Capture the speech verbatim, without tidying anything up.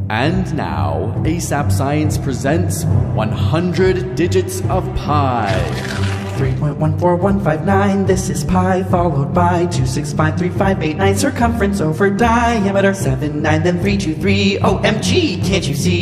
And now, ASAP Science presents one hundred digits of pi. three point one four one five nine, this is pi, followed by two six five three five eight nine, circumference over diameter seven nine, then three two three, O M G, can't you see?